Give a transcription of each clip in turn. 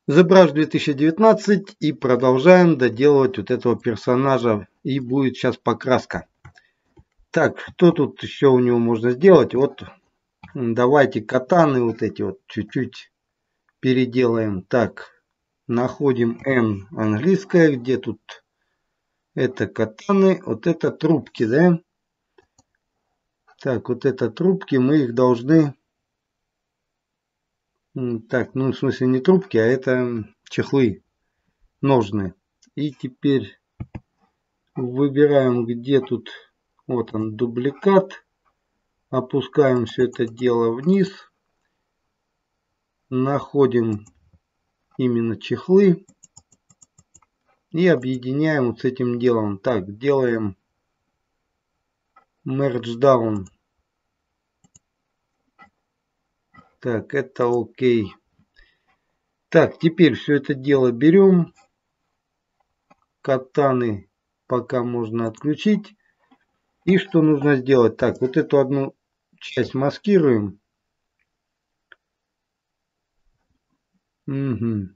ZBrush 2019 и продолжаем доделывать вот этого персонажа. И будет сейчас покраска. Так, что тут еще у него можно сделать? Вот давайте катаны вот эти вот чуть-чуть переделаем. Так, находим N английское. Где тут? Это катаны, вот это трубки, да? Так, вот это трубки, мы их должны... Так, ну в смысле не трубки, а это чехлы, ножны. И теперь выбираем, где тут, вот он, дубликат. Опускаем все это дело вниз. Находим именно чехлы. И объединяем вот с этим делом. Так, делаем merge down. Так, это окей. Так, теперь все это дело берем. Катаны пока можно отключить. И что нужно сделать? Так, вот эту одну часть маскируем. Угу.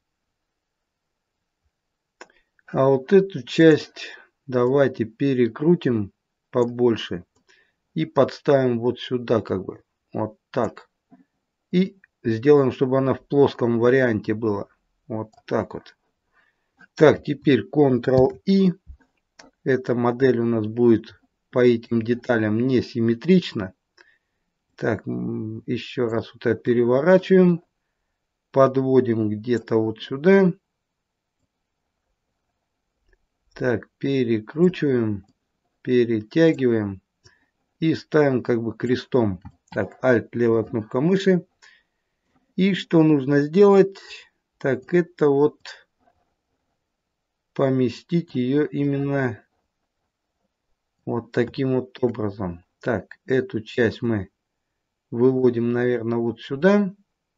А вот эту часть давайте перекрутим побольше. И подставим вот сюда, как бы. Вот так. И сделаем, чтобы она в плоском варианте была. Вот так вот. Так, теперь Ctrl-I. Эта модель у нас будет по этим деталям несимметрична. Так, еще раз вот это переворачиваем. Подводим где-то вот сюда. Так, перекручиваем. Перетягиваем. И ставим как бы крестом. Так, Alt, левая кнопка мыши. И что нужно сделать? Так, это вот поместить ее именно вот таким вот образом. Так, эту часть мы выводим, наверное, вот сюда.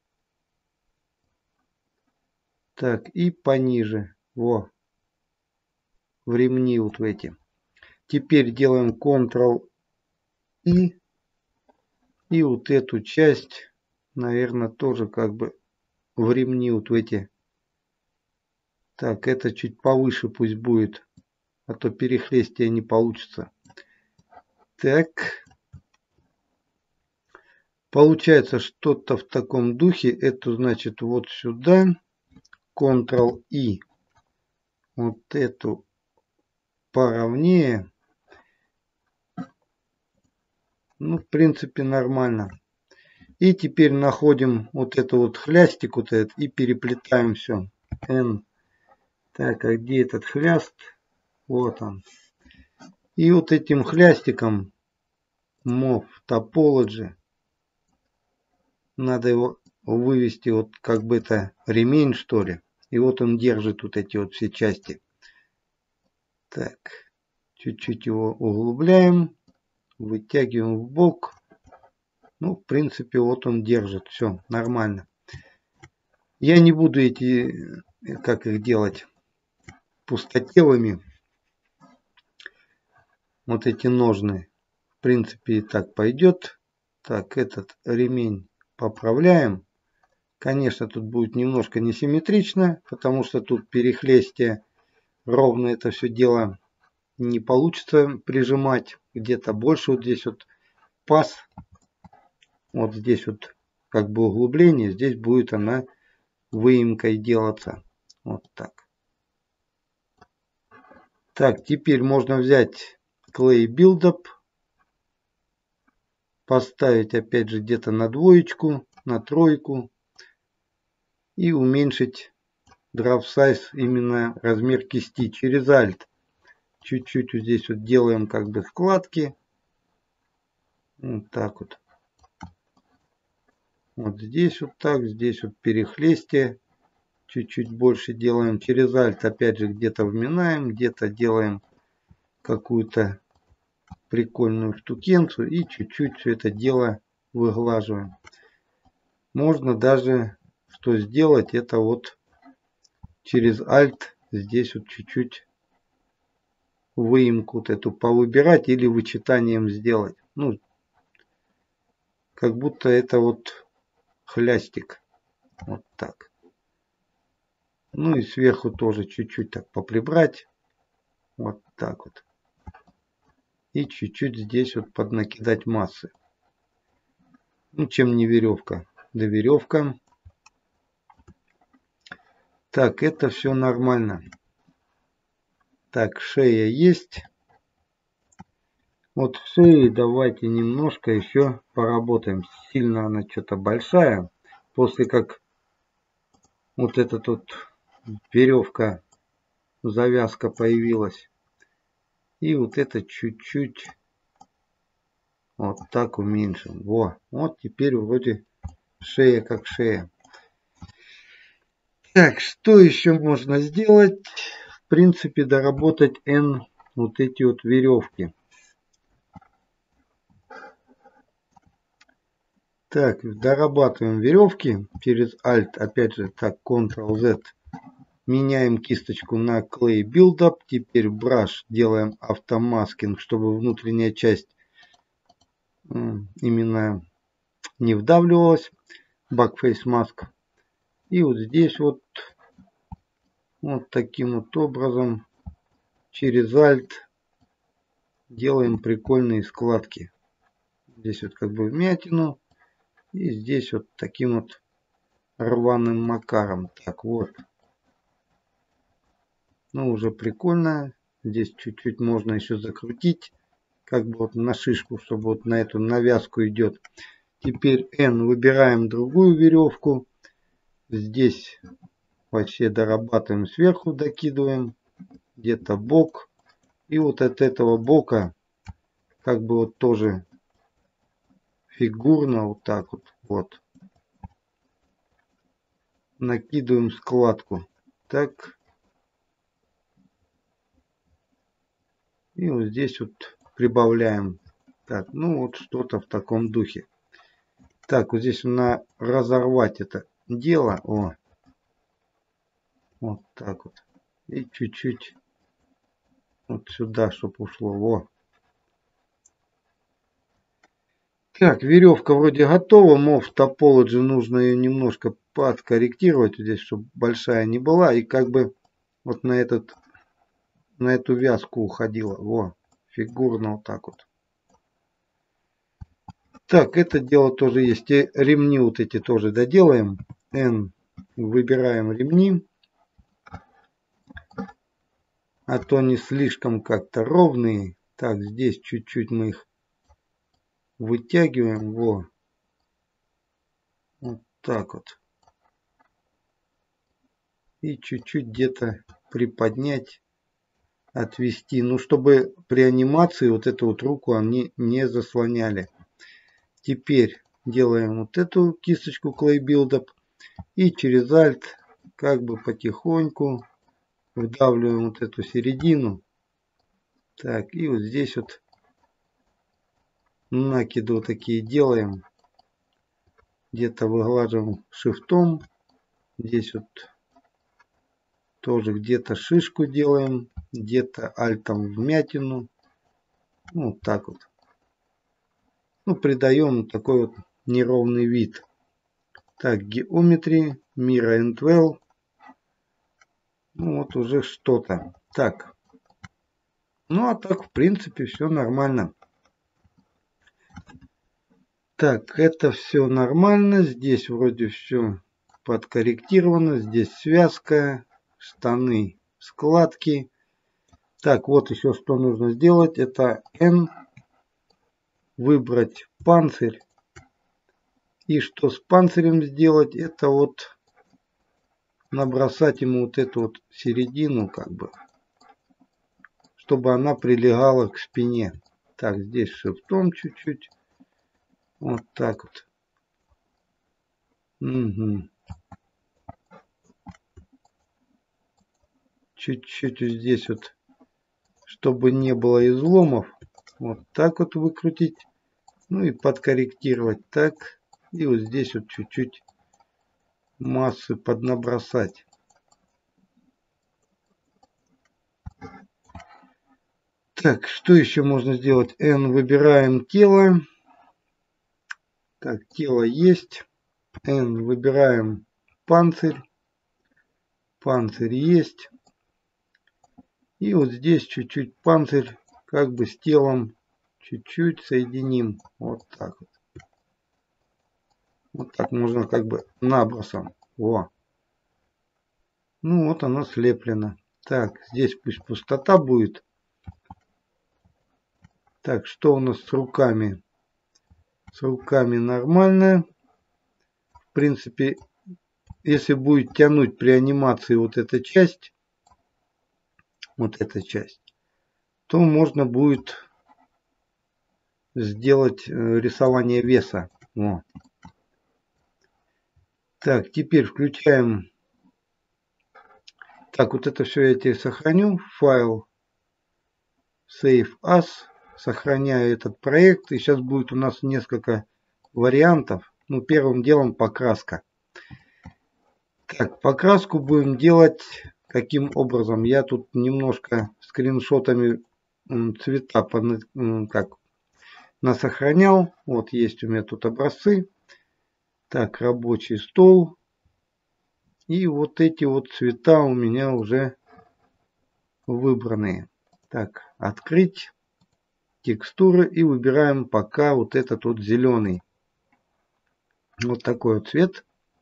Так, и пониже. Во. В ремни вот в эти. Теперь делаем Ctrl-I. И вот эту часть, наверное, тоже как бы в ремни вот в эти. Так, это чуть повыше пусть будет. А то перехлестия не получится. Так. Получается что-то в таком духе. Это значит вот сюда. Ctrl-I. Вот эту поровнее. Ну, в принципе, нормально. И теперь находим вот это вот хлястик вот этот и переплетаем все. N. Так, а где этот хляст? Вот он. И вот этим хлястиком Move Topology надо его вывести вот как бы это ремень, что ли. И вот он держит вот эти вот все части. Так, чуть-чуть его углубляем, вытягиваем в бок. Ну, в принципе, вот он держит. Все, нормально. Я не буду эти, как их делать, пустотелыми. Вот эти ножны. В принципе, и так пойдет. Так, этот ремень поправляем. Конечно, тут будет немножко несимметрично, потому что тут перехлестие. Ровно это все дело не получится прижимать. Где-то больше вот здесь вот паз. Вот здесь вот как бы углубление. Здесь будет она выемкой делаться. Вот так. Так, теперь можно взять Clay Buildup. Поставить опять же где-то на двоечку, на тройку. И уменьшить Draft Size, именно размер кисти через Alt. Чуть-чуть вот здесь вот делаем как бы складки. Вот так вот. Вот здесь вот так, здесь вот перехлестие. Чуть-чуть больше делаем через Alt. Опять же где-то вминаем, где-то делаем какую-то прикольную штукенцию. И чуть-чуть все это дело выглаживаем. Можно даже что сделать, это вот через Alt здесь вот чуть-чуть выемку вот эту повыбирать или вычитанием сделать. Ну, как будто это вот хлястик. Вот так. Ну и сверху тоже чуть-чуть так поприбрать. Вот так вот. И чуть-чуть здесь вот поднакидать массы. Ну, чем не веревка. Да веревка. Так, это все нормально. Так, шея есть. Вот в шее давайте немножко еще поработаем. Сильно она что-то большая. После как вот эта тут веревка, завязка появилась. И вот это чуть-чуть вот так уменьшим. Во, вот теперь вроде шея как шея. Так, что еще можно сделать? В принципе, доработать N вот эти вот веревки. Так, дорабатываем веревки через Alt, опять же, так, Ctrl-Z. Меняем кисточку на Clay Buildup. Теперь Brush делаем автомаскинг, чтобы внутренняя часть именно не вдавливалась. Backface Mask. И вот здесь вот таким вот образом через Alt делаем прикольные складки. Здесь вот как бы вмятину. И здесь вот таким вот рваным макаром. Так вот. Ну, уже прикольно. Здесь чуть-чуть можно еще закрутить. Как бы вот на шишку, чтобы вот на эту навязку идет. Теперь N выбираем другую веревку. Здесь вообще дорабатываем сверху, докидываем. Где-то бок. И вот от этого бока как бы вот тоже фигурно вот так вот. Вот. Накидываем складку. Так. И вот здесь вот прибавляем. Так, ну вот что-то в таком духе. Так, вот здесь на разорвать это дело. О. Вот так вот. И чуть-чуть вот сюда, чтобы ушло. Во. Так, веревка вроде готова. Мов Topology нужно ее немножко подкорректировать здесь, чтобы большая не была. И как бы вот на эту вязку уходила. Во. Фигурно вот так вот. Так, это дело тоже есть. И ремни вот эти тоже доделаем. N. Выбираем ремни. А то они слишком как-то ровные. Так, здесь чуть-чуть мы их вытягиваем. Во. Вот так вот. И чуть-чуть где-то приподнять, отвести. Ну, чтобы при анимации вот эту вот руку они не заслоняли. Теперь делаем вот эту кисточку Clay Buildup. И через Alt как бы потихоньку вдавливаем вот эту середину. Так, и вот здесь вот накиды вот такие делаем. Где-то выглаживаем шифтом. Здесь вот тоже где-то шишку делаем. Где-то альтом вмятину. Ну, вот так вот. Ну, придаем такой вот неровный вид. Так, Geometry, Mira and Well. Ну, вот уже что-то. Так. Ну, а так, в принципе, все нормально. Так, это все нормально. Здесь вроде все подкорректировано. Здесь связка, штаны, складки. Так, вот еще что нужно сделать. Это N. Выбрать панцирь. И что с панцирем сделать? Это вот набросать ему вот эту вот середину, как бы, чтобы она прилегала к спине. Так, здесь шифтом чуть-чуть. Вот так вот. Угу. Чуть-чуть здесь вот, чтобы не было изломов. Вот так вот выкрутить. Ну и подкорректировать так. И вот здесь вот чуть-чуть массы поднабросать. Так, что еще можно сделать? N выбираем тело. Так, тело есть. N выбираем панцирь. Панцирь есть. И вот здесь чуть-чуть панцирь как бы с телом чуть-чуть соединим. Вот так вот. Вот так можно как бы набросом. Во. Ну вот оно слеплено. Так, здесь пусть пустота будет. Так, что у нас с руками? С руками нормально. В принципе, если будет тянуть при анимации вот эта часть, то можно будет сделать рисование веса. Во. Так, теперь включаем. Так, вот это все я теперь сохраню. Файл Save As. Сохраняю этот проект. И сейчас будет у нас несколько вариантов. Ну, первым делом покраска. Так, покраску будем делать каким образом? Я тут немножко скриншотами цвета насохранял. Вот есть у меня тут образцы. Так, рабочий стол. И вот эти вот цвета у меня уже выбранные. Так, открыть текстуры и выбираем пока вот этот вот зеленый. Вот такой вот цвет.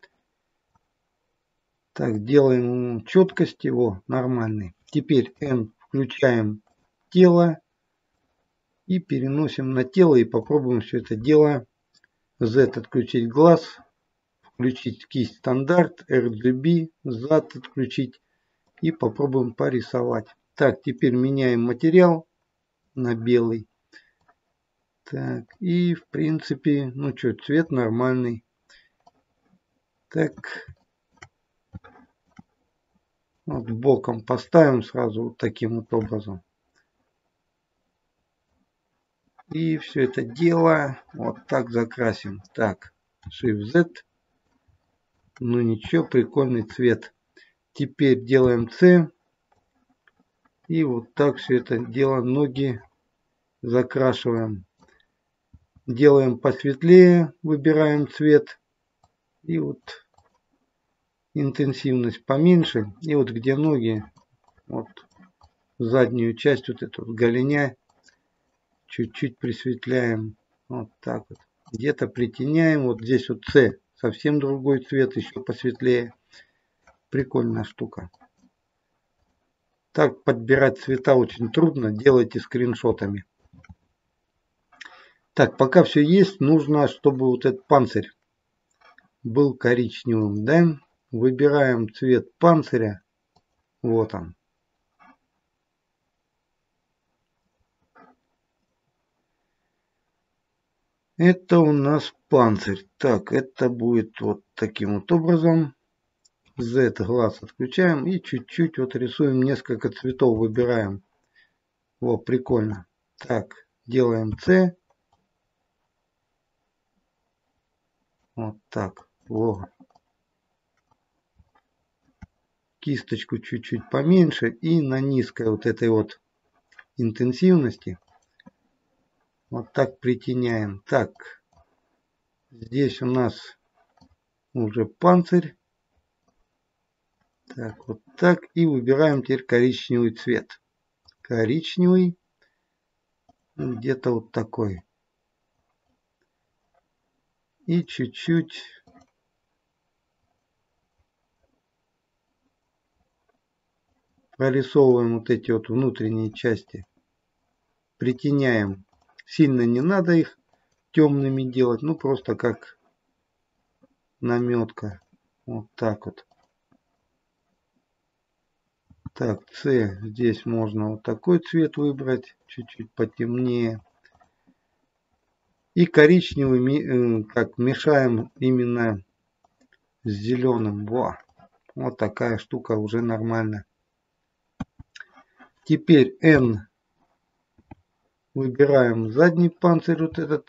Так, делаем четкость его нормальный. Теперь N включаем тело и переносим на тело и попробуем все это дело. Z отключить глаз, включить кисть стандарт, RGB, зад отключить и попробуем порисовать. Так, теперь меняем материал на белый. Так, и в принципе, ну что, цвет нормальный. Так, вот боком поставим сразу вот таким вот образом. И все это дело вот так закрасим. Так, Shift-Z. Ну ничего, прикольный цвет. Теперь делаем C. И вот так все это дело ноги закрашиваем. Делаем посветлее, выбираем цвет. И вот интенсивность поменьше. И вот где ноги, вот заднюю часть, вот эту вот голения, чуть-чуть присветляем. Вот так вот. Где-то притеняем. Вот здесь вот C. Совсем другой цвет, еще посветлее. Прикольная штука. Так подбирать цвета очень трудно. Делайте скриншотами. Так, пока все есть, нужно, чтобы вот этот панцирь был коричневым. Да? Выбираем цвет панциря. Вот он. Это у нас панцирь. Так, это будет вот таким вот образом. Z глаз отключаем и чуть-чуть вот рисуем несколько цветов, выбираем. О, прикольно. Так, делаем C. Вот так. Во. Кисточку чуть-чуть поменьше и на низкой вот этой вот интенсивности. Вот так притеняем. Так, здесь у нас уже панцирь. Так, вот так. И выбираем теперь коричневый цвет. Коричневый. Где-то вот такой. И чуть-чуть прорисовываем вот эти вот внутренние части. Притеняем. Сильно не надо их темными делать. Ну, просто как наметка. Вот так вот. Так, C. Здесь можно вот такой цвет выбрать. Чуть-чуть потемнее. И коричневый как мешаем именно с зеленым. Во. Вот такая штука уже нормально. Теперь N. Выбираем задний панцирь вот этот.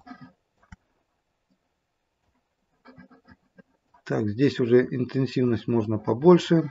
Так, здесь уже интенсивность можно побольше.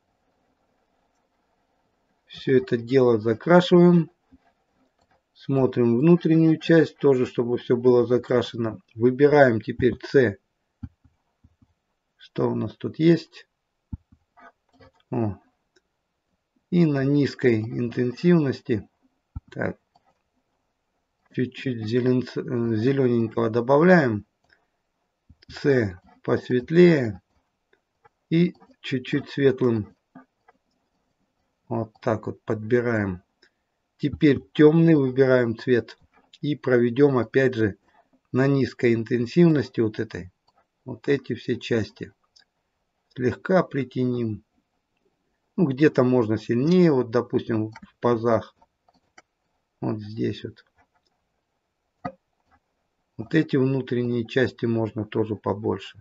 Все это дело закрашиваем. Смотрим внутреннюю часть, тоже чтобы все было закрашено. Выбираем теперь C. Что у нас тут есть? О. И на низкой интенсивности, так, чуть-чуть зелененького добавляем, С посветлее и чуть-чуть светлым, вот так вот подбираем. Теперь темный выбираем цвет и проведем опять же на низкой интенсивности вот этой, вот эти все части. Слегка притянем. Ну, где-то можно сильнее, вот допустим в пазах, вот здесь вот. Вот эти внутренние части можно тоже побольше.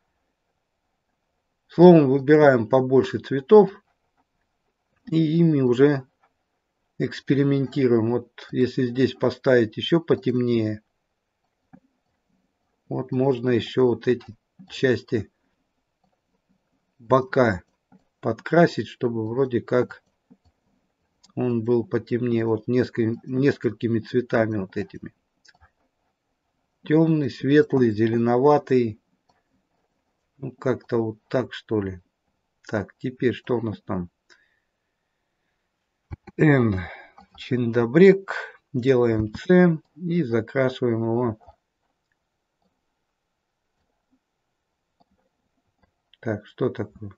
Словом, выбираем побольше цветов и ими уже экспериментируем. Вот если здесь поставить еще потемнее, вот можно еще вот эти части бока подкрасить, чтобы вроде как он был потемнее. Вот несколькими цветами вот этими. Темный, светлый, зеленоватый. Ну как-то вот так что ли. Так, теперь что у нас там? N. Чиндабрек. Делаем С и закрашиваем его. Так, что такое?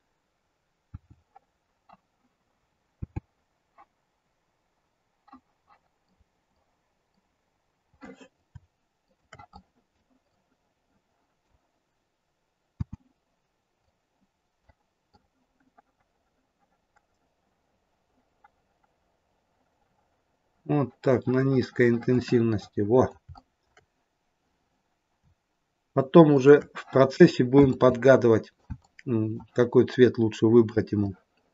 Вот так, на низкой интенсивности. Вот. Потом уже в процессе будем подгадывать, какой цвет лучше выбрать ему.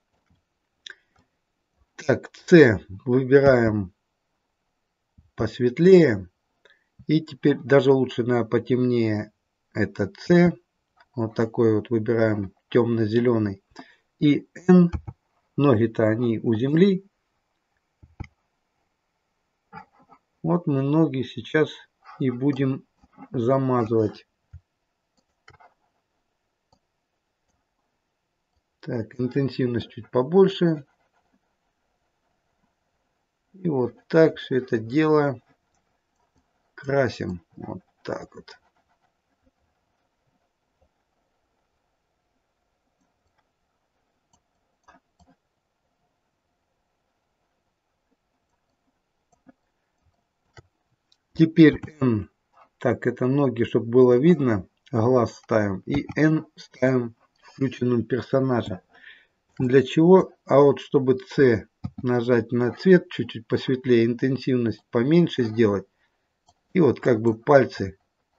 Так, С выбираем посветлее. И теперь даже лучше, наверное, потемнее. Это С. Вот такой вот выбираем темно-зеленый. И N. Ноги-то они у земли. Вот мы ноги сейчас и будем замазывать. Так, интенсивность чуть побольше. И вот так все это дело красим. Вот так вот. Теперь N. Так, это ноги, чтобы было видно. Глаз ставим. И N ставим включенным персонажа. Для чего? А вот чтобы C нажать на цвет чуть-чуть посветлее, интенсивность поменьше сделать. И вот как бы пальцы.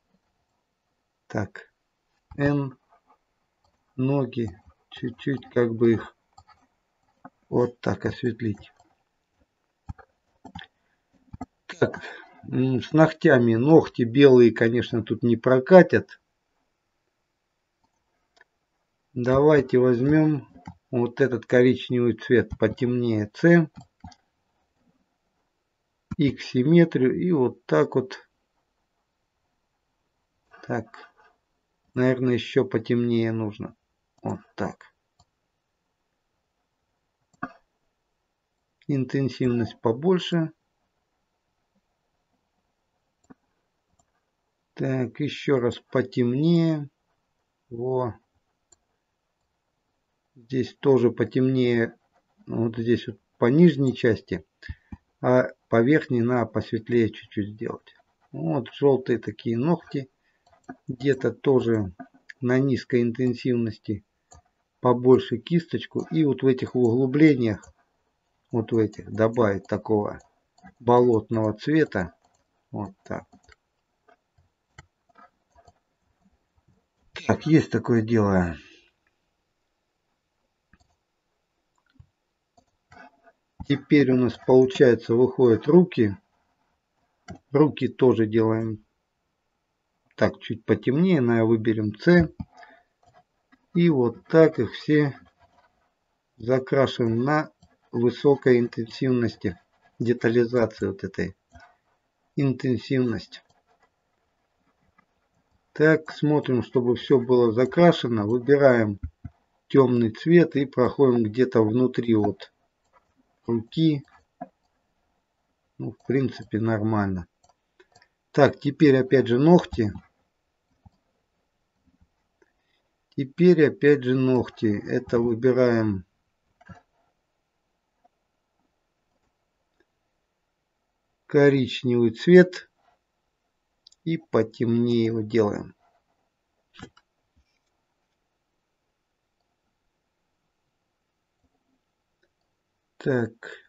Так. N. Ноги. Чуть-чуть как бы их вот так осветлить. Так. С ногтями. Ногти белые, конечно, тут не прокатят. Давайте возьмем вот этот коричневый цвет потемнее С. И к симметрию. И вот так вот. Так. Наверное, еще потемнее нужно. Вот так. Интенсивность побольше. Так, еще раз потемнее. Во. Здесь тоже потемнее. Вот здесь вот по нижней части. А по верхней надо посветлее чуть-чуть сделать. Вот желтые такие ногти. Где-то тоже на низкой интенсивности побольше кисточку. И вот в этих углублениях, вот в этих, добавить такого болотного цвета. Вот так. Так, есть такое дело. Теперь у нас получается выходят руки. Руки тоже делаем так чуть потемнее. Наверное, выберем С. И вот так их все закрашиваем на высокой интенсивности. Детализации вот этой. Интенсивность. Так, смотрим, чтобы все было закрашено. Выбираем темный цвет и проходим где-то внутри вот руки. Ну, в принципе, нормально. Так, теперь опять же ногти. Теперь опять же ногти. Это выбираем коричневый цвет и потемнее его делаем. Так.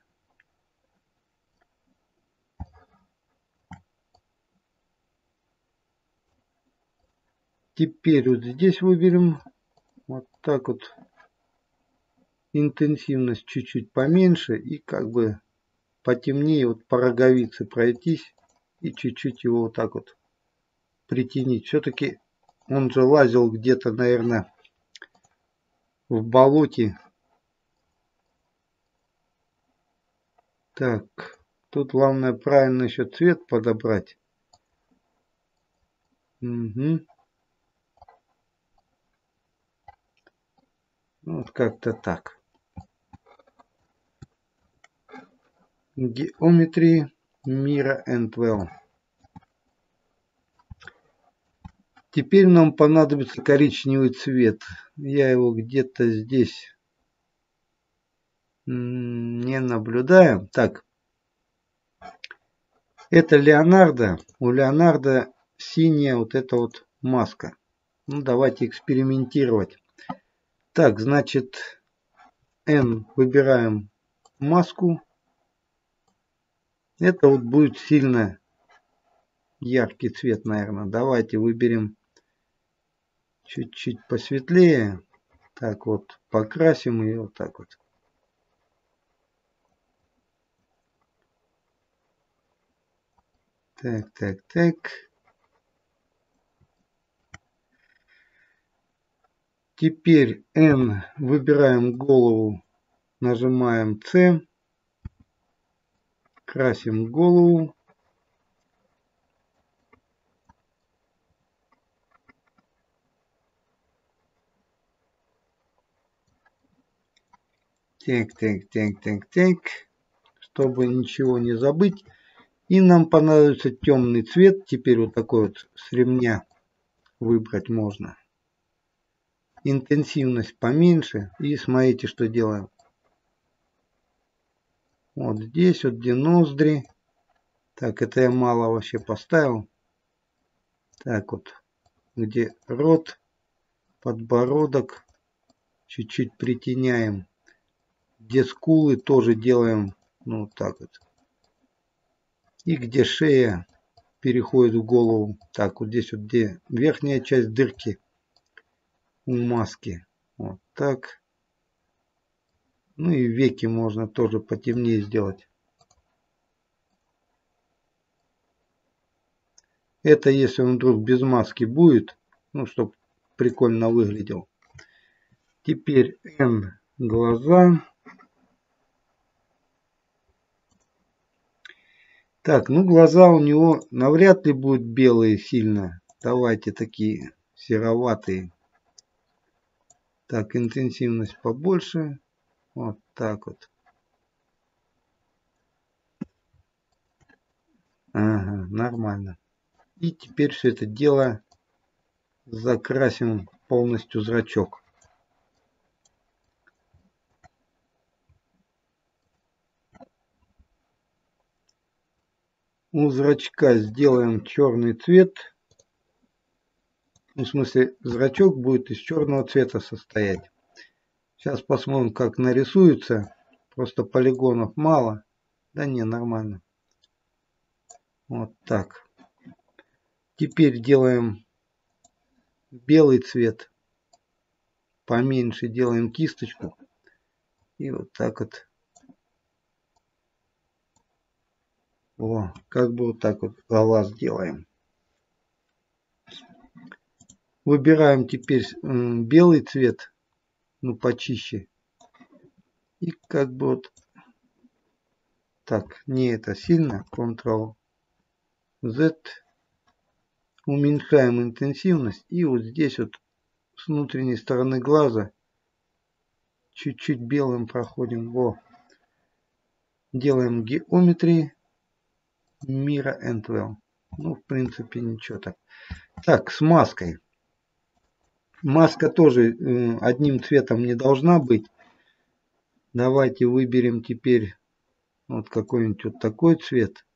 Теперь вот здесь выберем вот так вот интенсивность чуть-чуть поменьше и как бы потемнее вот по роговице пройтись и чуть-чуть его вот так вот притянить. Все-таки он же лазил где-то, наверное, в болоте. Так, тут главное правильно еще цвет подобрать. Угу. Вот как-то так. Geometry Mirror and Well. Теперь нам понадобится коричневый цвет. Я его где-то здесь не наблюдаю. Так. Это Леонардо. У Леонардо синяя вот эта вот маска. Ну, давайте экспериментировать. Так, значит, N выбираем маску. Это вот будет сильно яркий цвет, наверное. Давайте выберем чуть-чуть посветлее. Так вот, покрасим ее вот так вот. Так, так, так. Теперь N выбираем голову, нажимаем C, красим голову. Так, так, так, так, так. Чтобы ничего не забыть. И нам понадобится темный цвет. Теперь вот такой вот с ремня выбрать можно. Интенсивность поменьше. И смотрите, что делаем. Вот здесь вот, где ноздри. Так, это я мало вообще поставил. Так вот, где рот, подбородок. Чуть-чуть притеняем. Где скулы тоже делаем, ну вот так вот. И где шея переходит в голову. Так, вот здесь вот, где верхняя часть дырки у маски. Вот так. Ну и веки можно тоже потемнее сделать. Это если он вдруг без маски будет, ну, чтобы прикольно выглядел. Теперь N глаза. Так, ну глаза у него навряд ли будут белые сильно. Давайте такие сероватые. Так, интенсивность побольше. Вот так вот. Ага, нормально. И теперь все это дело закрасим полностью зрачок. У зрачка сделаем черный цвет. Ну, в смысле, зрачок будет из черного цвета состоять. Сейчас посмотрим, как нарисуется. Просто полигонов мало. Да не, нормально. Вот так. Теперь делаем белый цвет. Поменьше делаем кисточку. И вот так вот. О, как бы вот так вот глаз делаем. Выбираем теперь белый цвет. Ну, почище. И как бы вот так. Не это сильно. Ctrl-Z. Уменьшаем интенсивность. И вот здесь вот с внутренней стороны глаза чуть-чуть белым проходим. Во. Делаем геометрии. Мира Энтвелл. Ну, в принципе, ничего так. Так, с маской. Маска тоже одним цветом не должна быть. Давайте выберем теперь вот какой-нибудь вот такой цвет.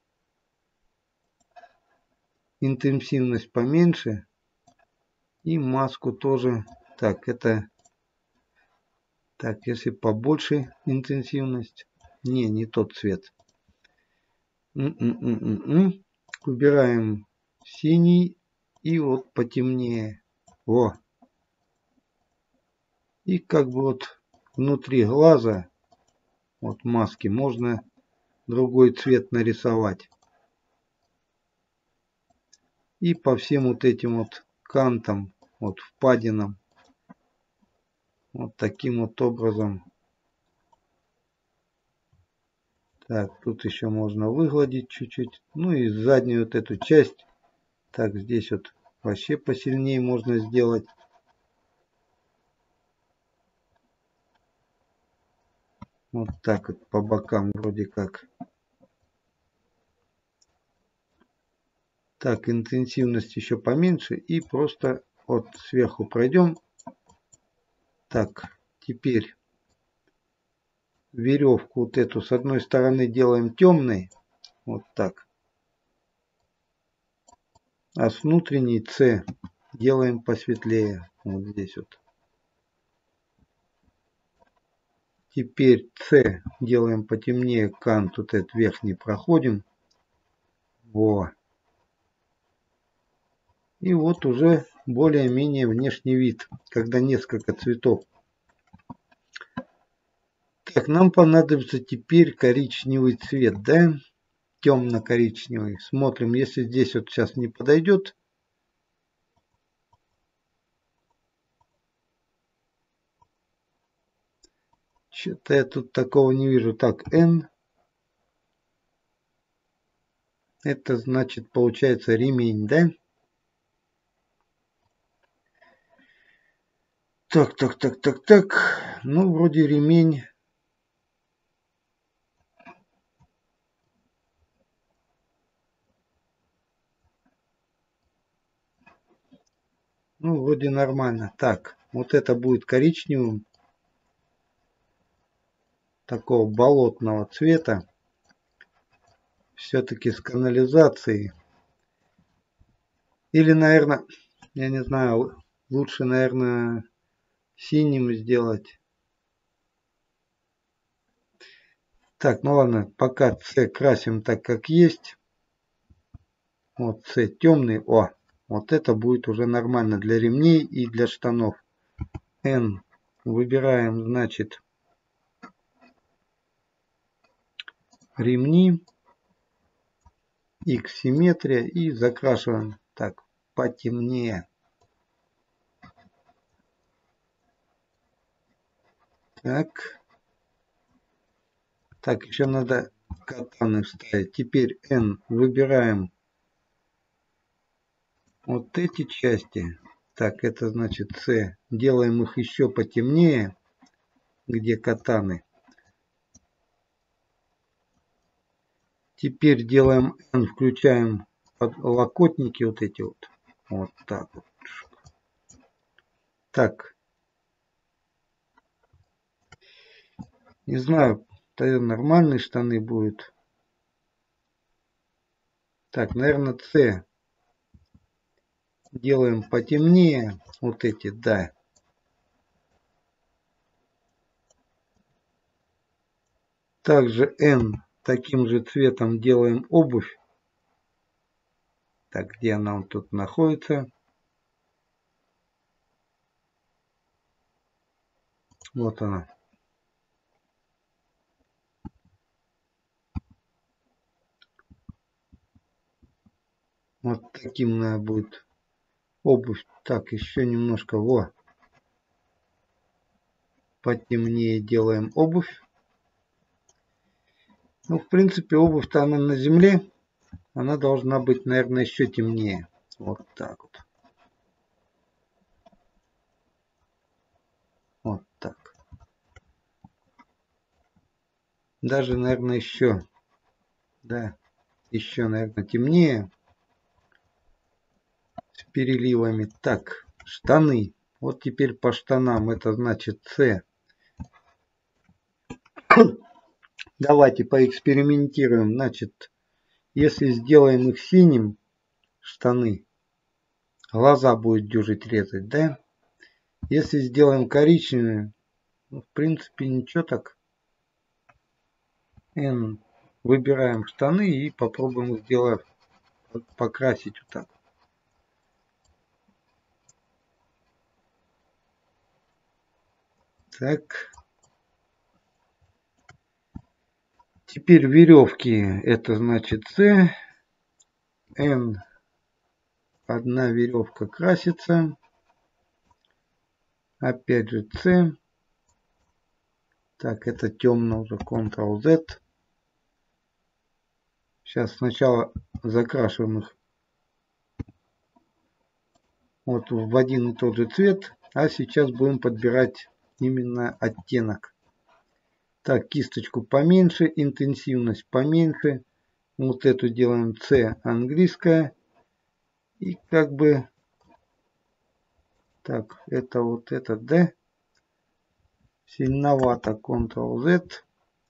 Интенсивность поменьше. И маску тоже. Так, это... Так, если побольше интенсивность. Не тот цвет. Убираем синий и вот потемнее. Во. И как бы вот внутри глаза, вот маски, можно другой цвет нарисовать. И по всем вот этим вот кантам, вот впадинам, вот таким вот образом. Так, тут еще можно выгладить чуть-чуть. Ну и заднюю вот эту часть. Так, здесь вот вообще посильнее можно сделать. Вот так вот по бокам вроде как. Так, интенсивность еще поменьше. И просто вот сверху пройдем. Так, теперь веревку вот эту с одной стороны делаем темной. Вот так. А с внутренней С делаем посветлее. Вот здесь вот. Теперь С делаем потемнее. Кант вот этот верхний проходим. Во. И вот уже более-менее внешний вид, когда несколько цветов. Так, нам понадобится теперь коричневый цвет, да? Темно-коричневый. Смотрим, если здесь вот сейчас не подойдет. Что-то я тут такого не вижу. Так, N. Это значит, получается, ремень, да? Так. Ну, вроде ремень. Ну, вроде нормально. Так, вот это будет коричневым. Такого болотного цвета. Все-таки с канализацией. Или, наверное, я не знаю, лучше, наверное, синим сделать. Так, ну ладно, пока С красим так, как есть. Вот С темный. О, вот это будет уже нормально для ремней и для штанов. N. Выбираем, значит, ремни. X симметрия и закрашиваем так потемнее. Так. Так, еще надо катаны вставить. Теперь N. Выбираем вот эти части. Так, это значит С. Делаем их еще потемнее, где катаны. Теперь делаем N, включаем подлокотники вот эти вот. Вот так вот. Так. Не знаю, нормальные штаны будут. Так, наверное, С. Делаем потемнее. Вот эти, да. Также N таким же цветом делаем обувь. Так, где она тут находится? Вот она. Вот таким надо будет обувь. Так, еще немножко. Во. Потемнее делаем обувь. Ну, в принципе, обувь-то она на земле. Она должна быть, наверное, еще темнее. Вот так вот. Вот так. Даже, наверное, еще. Да, еще, наверное, темнее. С переливами. Так, штаны. Вот теперь по штанам. Это значит С. Давайте поэкспериментируем. Значит, если сделаем их синим, штаны, глаза будет дюжить резать, да? Если сделаем коричневые, ну, в принципе, ничего так. N. Выбираем штаны и попробуем их сделать, покрасить вот так. Так. Теперь веревки. Это значит С. N. Одна веревка красится. Опять же С. Так, это темно уже. Ctrl-Z. Сейчас сначала закрашиваем их вот в один и тот же цвет. А сейчас будем подбирать именно оттенок. Так, кисточку поменьше, интенсивность поменьше. Вот эту делаем C английская. И как бы... Так, это вот это D. Сильновато. Ctrl-Z.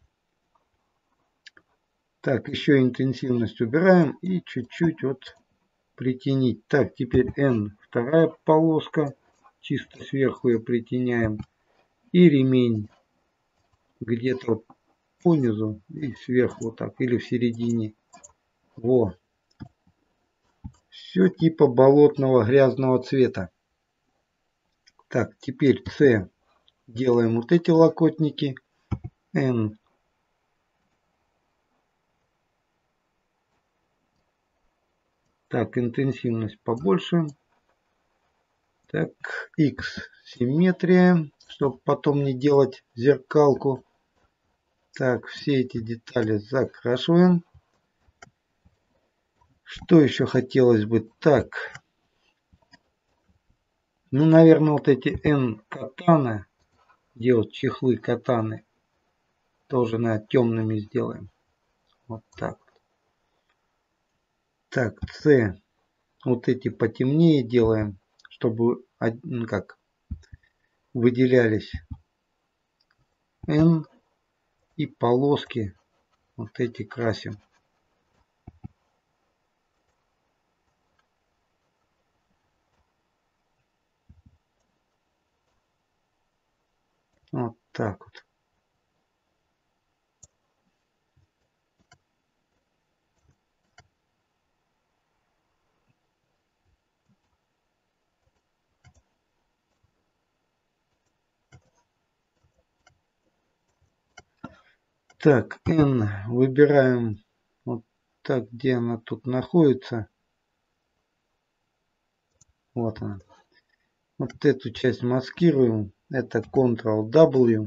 Так, еще интенсивность убираем. И чуть-чуть вот притенить. Так, теперь N. Вторая полоска. Чисто сверху ее притеняем. И ремень. Где-то по низу и сверху вот так. Или в середине. Во. Все типа болотного грязного цвета. Так, теперь С. Делаем вот эти локотники. N. Так, интенсивность побольше. Так, X. Симметрия, чтобы потом не делать зеркалку. Так, все эти детали закрашиваем. Что еще хотелось бы? Так. Ну, наверное, вот эти N катаны. Делать чехлы катаны. Тоже, наверное, темными сделаем. Вот так. Так, С. Вот эти потемнее делаем, чтобы ну, как выделялись. N. И полоски вот эти красим. Вот так вот. Так, N выбираем вот так, где она тут находится. Вот она. Вот эту часть маскируем. Это Ctrl-W.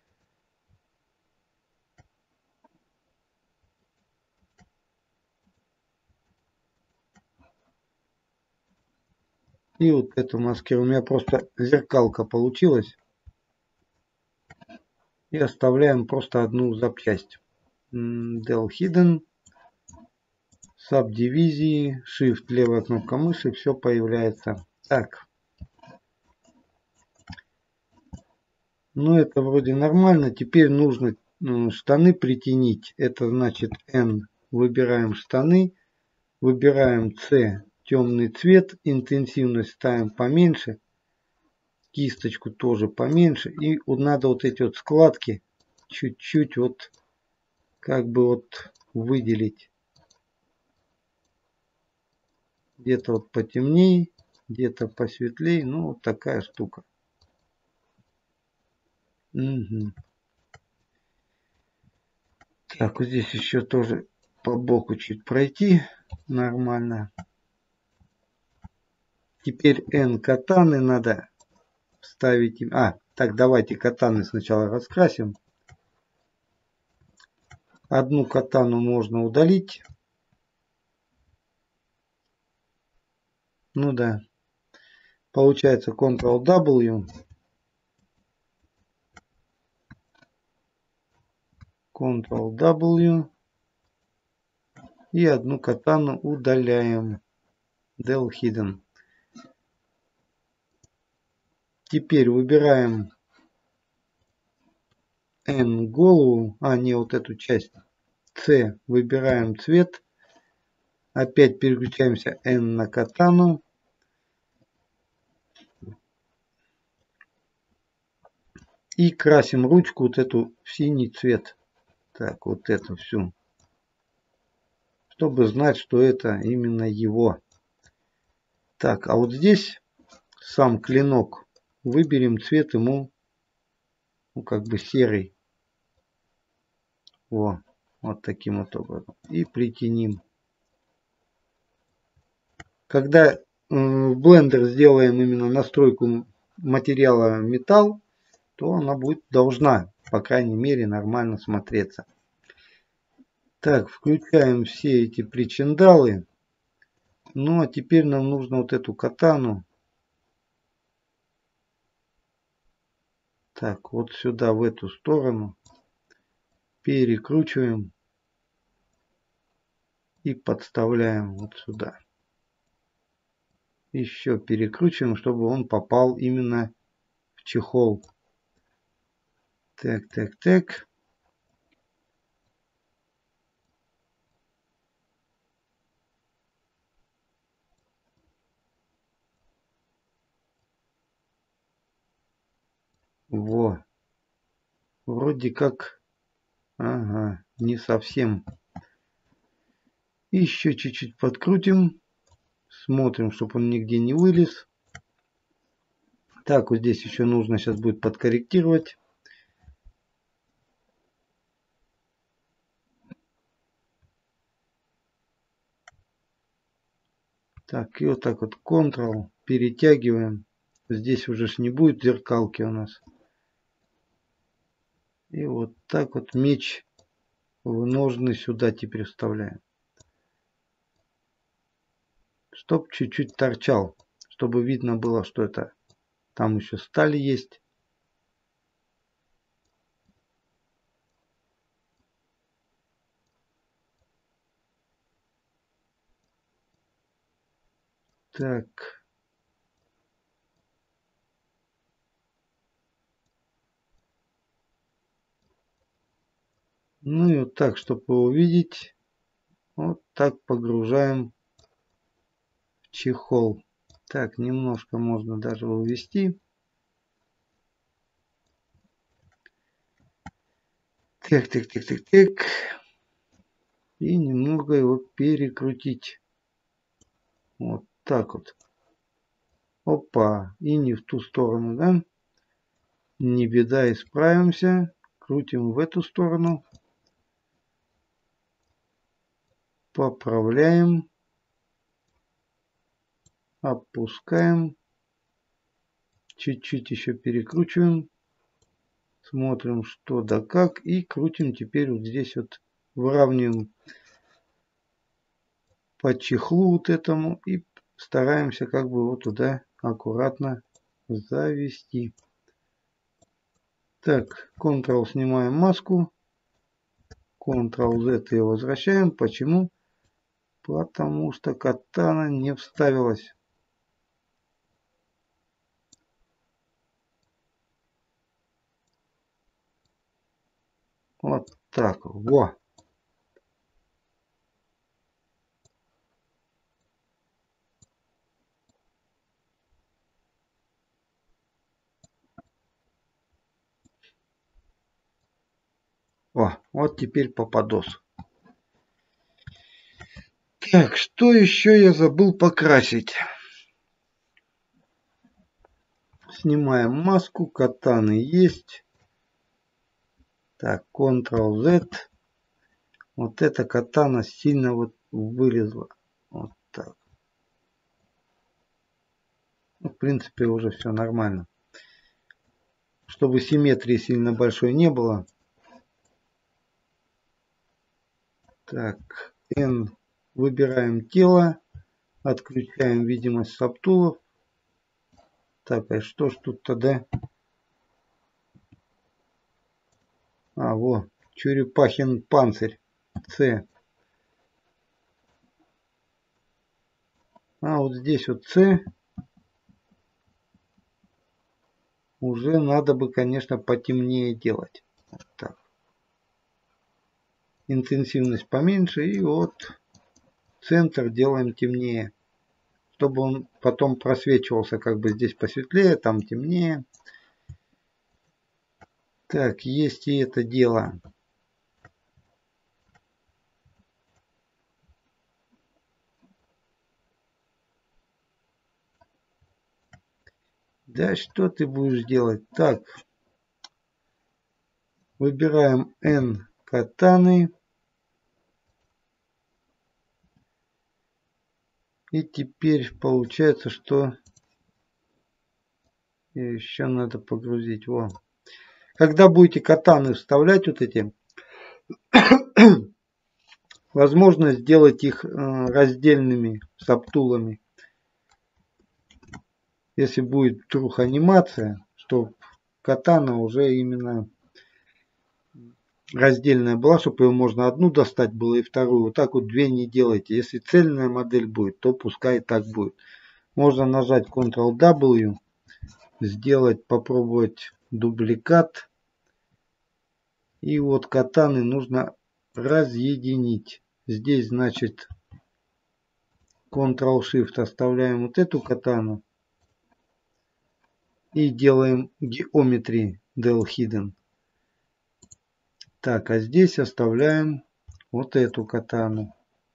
И вот эту маскируем. У меня просто зеркалка получилась. И оставляем просто одну запчасть. Del Hidden. Сабдивизии. Shift, левая кнопка мыши. Все появляется. Так. Ну, это вроде нормально. Теперь нужно штаны притенить. Это значит N. Выбираем штаны. Выбираем C. Темный цвет. Интенсивность ставим поменьше. Кисточку тоже поменьше. И вот надо вот эти вот складки чуть-чуть вот как бы вот выделить. Где-то вот потемнее. Где-то посветлее. Ну, вот такая штука. Угу. Так, вот здесь еще тоже по боку чуть пройти. Нормально. Теперь N катаны надо вставить. Так, давайте катаны сначала раскрасим. Одну катану можно удалить. Ну да. Получается Ctrl-W. Ctrl-W. И одну катану удаляем. Del Hidden. Теперь выбираем N голову, не вот эту часть. C выбираем цвет. Опять переключаемся N на катану. И красим ручку вот эту в синий цвет. Так, вот эту всю. Чтобы знать, что это именно его. Так, а вот здесь сам клинок. Выберем цвет ему, ну, как бы серый. Вот таким вот образом. И притянем. Когда в Blender сделаем именно настройку материала металл, то она должна, по крайней мере, нормально смотреться. Так, включаем все эти причиндалы. Ну а теперь нам нужно вот эту катану. Так, вот сюда, в эту сторону. Перекручиваем. И подставляем вот сюда. Еще перекручиваем, чтобы он попал именно в чехол. Так, так, так. Во. Вроде как... Ага, не совсем. Еще чуть-чуть подкрутим. Смотрим, чтобы он нигде не вылез. Так, вот здесь еще нужно сейчас будет подкорректировать. Так, и вот так вот Ctrl перетягиваем. Здесь уже не будет зеркалки у нас. И вот так вот меч в ножны сюда теперь вставляем. Чтоб чуть-чуть торчал. Чтобы видно было, что это там еще сталь есть. Так. Ну и вот так, чтобы увидеть. Вот так погружаем в чехол. Так, немножко можно даже увести. Так, так, так, так, так. И немного его перекрутить. Вот так вот. Опа. И не в ту сторону, да? Не беда, исправимся. Крутим в эту сторону. Поправляем. Опускаем. Чуть-чуть еще перекручиваем. Смотрим, что да как. И крутим теперь вот здесь вот. Выравниваем по чехлу вот этому. И стараемся как бы вот туда аккуратно завести. Так, Ctrl снимаем маску. Ctrl-Z и возвращаем. Почему? Потому что катана не вставилась. Вот так. Во. О, вот теперь попадос. Так, что еще я забыл покрасить? Снимаем маску, катаны есть. Так, Ctrl-Z. Вот эта катана сильно вот вылезла. Вот так. Ну, в принципе, уже все нормально. Чтобы симметрии сильно большой не было. Так, N. Выбираем тело. Отключаем видимость сабтулов. Так, а что ж тут тогда? А, вот. черепахин панцирь. С. А вот здесь вот С. Уже надо бы, конечно, потемнее делать. Так. Интенсивность поменьше. И вот центр делаем темнее. Чтобы он потом просвечивался. Как бы здесь посветлее, там темнее. Так, есть и это дело. Да что ты будешь делать? Так. Выбираем N катаны. И теперь получается, что еще надо погрузить. Во. Когда будете катаны вставлять вот эти, возможно сделать их раздельными сабтулами. Если будет вдруг анимация, что катана уже именно раздельная была, чтобы ее можно одну достать было и вторую. Вот так вот две не делайте. Если цельная модель будет, то пускай так будет. Можно нажать Ctrl-W, сделать, попробовать дубликат. И вот катаны нужно разъединить. Здесь, значит, Ctrl-Shift оставляем вот эту катану. И делаем Geometry Del Hidden. Так, а здесь оставляем вот эту катану.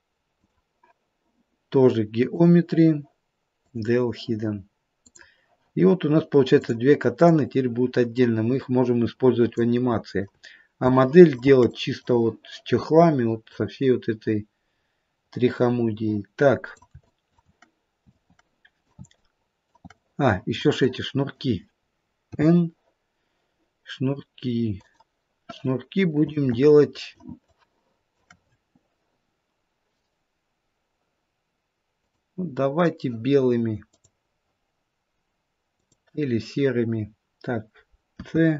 Тоже Geometry Del Hidden. И вот у нас получается две катаны теперь будут отдельно. Мы их можем использовать в анимации. А модель делать чисто вот с чехлами, вот со всей вот этой трихомудией. Так. А, еще ж эти шнурки. N. Шнурки. Шнурки будем делать давайте белыми или серыми. Так, С.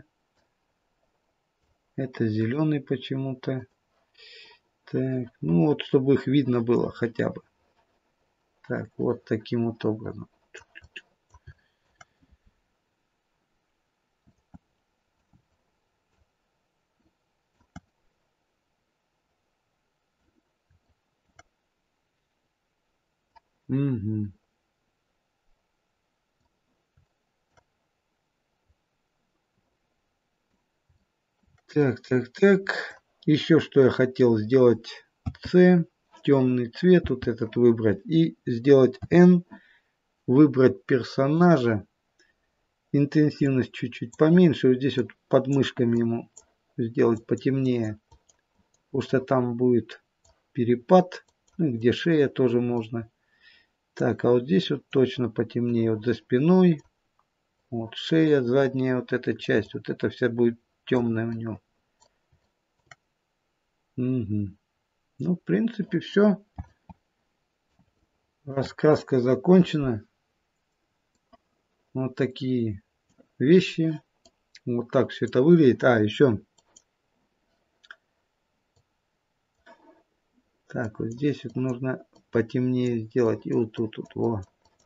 Это зеленый почему-то. Так, ну вот, чтобы их видно было хотя бы. Так, вот таким вот образом. Угу. Так, так, так. Еще что я хотел сделать. С. Темный цвет вот этот выбрать. И сделать N. Выбрать персонажа. Интенсивность чуть-чуть поменьше. Вот здесь вот под мышками ему сделать потемнее. Потому что там будет перепад. Ну, где шея тоже можно. Так, а вот здесь вот точно потемнее. Вот за спиной. Вот шея, задняя вот эта часть. Вот это вся будет темная у него. Угу. Ну, в принципе, все. Раскраска закончена. Вот такие вещи. Вот так все это выглядит. А, еще. Так, вот здесь вот нужно потемнее сделать. И вот тут вот. Во.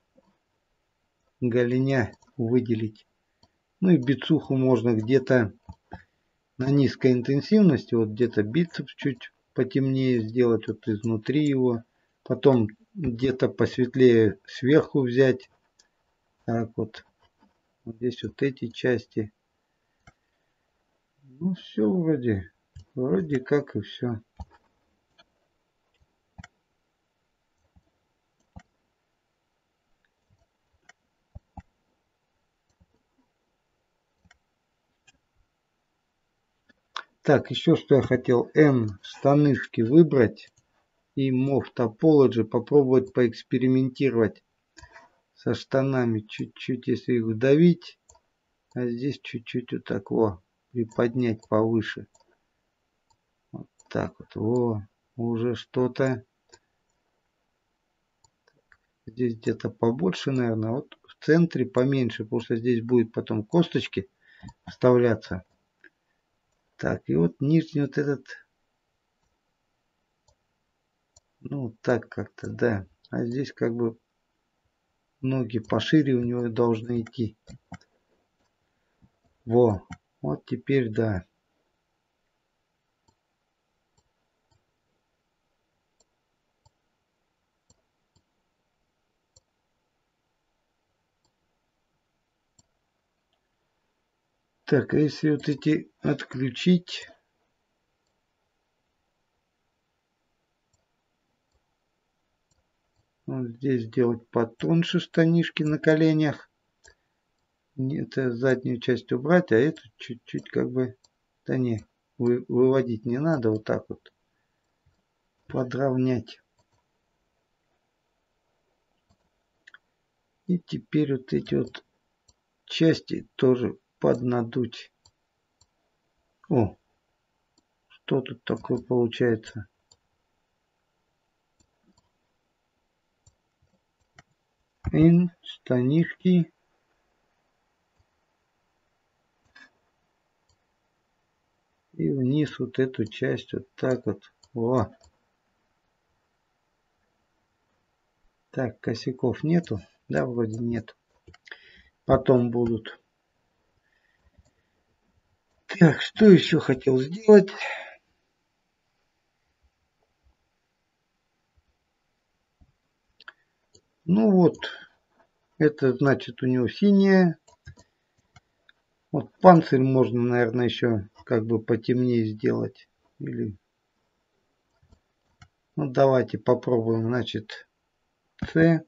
Голиня выделить. Ну и бицуху можно где-то на низкой интенсивности. Вот где-то бицепс чуть потемнее сделать. Вот изнутри его. Потом где-то посветлее сверху взять. Так вот. Вот здесь вот эти части. Ну все вроде. Вроде как и все. Так, еще что я хотел. N штанышки выбрать. И Move Topology попробовать поэкспериментировать со штанами. Чуть-чуть, если их вдавить. А здесь чуть-чуть вот так вот приподнять повыше. Вот так вот. Во, уже что-то. Здесь где-то побольше, наверное. Вот в центре поменьше, потому что здесь будет потом косточки вставляться. Так, и вот нижний вот этот, ну так как-то, да. А здесь как бы ноги пошире у него должны идти. Во, вот теперь да. Так, а если вот эти отключить, вот здесь сделать потоньше штанишки на коленях, это заднюю часть убрать, а эту чуть-чуть как бы, да не, выводить не надо, вот так вот подровнять. И теперь вот эти вот части тоже поднадуть. О, что тут такое получается? Штанишки. И вниз вот эту часть вот так вот. Во. Так, косяков нету? Да, вроде нет. Потом будут. Так, что еще хотел сделать? Ну вот, это значит у него синяя. Вот панцирь можно, наверное, еще как бы потемнее сделать. Или... Ну давайте попробуем, значит, C.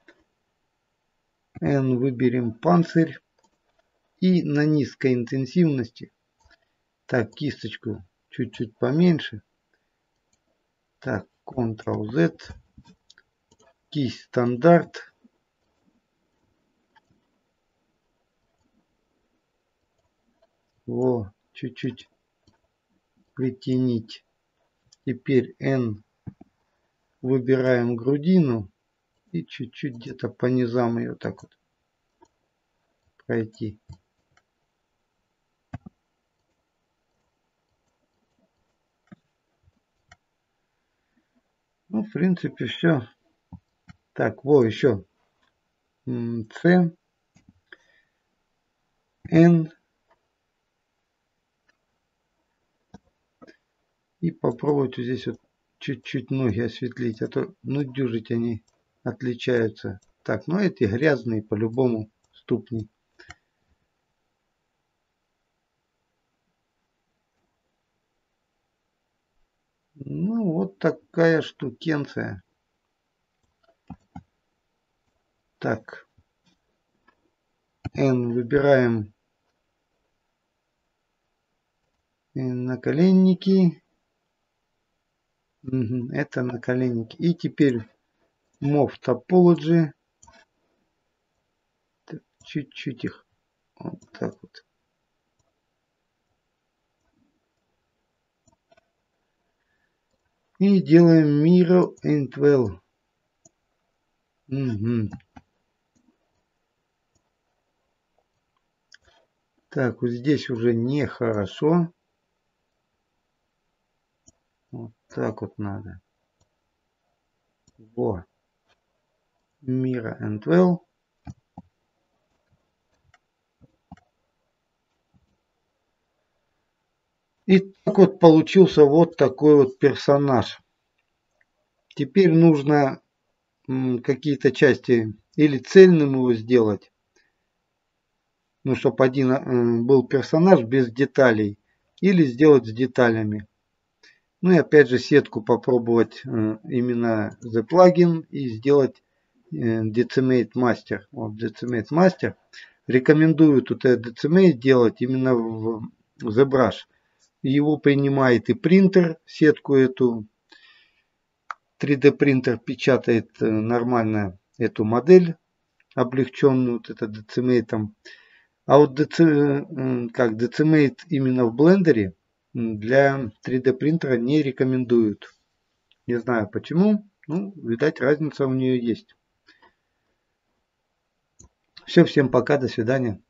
N выберем панцирь. И на низкой интенсивности. Так, кисточку чуть-чуть поменьше. Так, Ctrl-Z. Кисть стандарт. Во, чуть-чуть притянить. Теперь N. Выбираем грудину. И чуть-чуть где-то по низам ее так вот пройти. Ну, в принципе, все. Так, во, еще. C. N. И попробовать вот здесь вот чуть-чуть ноги осветлить. А то, ну, дюжить они отличаются. Так, ну эти грязные по-любому ступни. Ну, вот такая штукенция. Так. N выбираем наколенники. Угу, это наколенники. И теперь Move Topology. Чуть-чуть их вот так вот. И делаем Mirror and Well. Угу. Так, вот здесь уже нехорошо. Вот так вот надо. Во. Mirror and Well. И так вот получился вот такой вот персонаж. Теперь нужно какие-то части или цельным его сделать. Ну, чтобы один был персонаж без деталей. Или сделать с деталями. Ну и опять же сетку попробовать именно The Plugin и сделать Decimate Master. Вот Decimate Master. Рекомендую тут Decimate делать именно в ZBrush. Его принимает и принтер, сетку эту. 3D принтер печатает нормально эту модель, облегченную вот это Decimate. А вот Decimate именно в блендере для 3D принтера не рекомендуют. Не знаю почему, ну, видать, разница у нее есть. Все, всем пока, до свидания.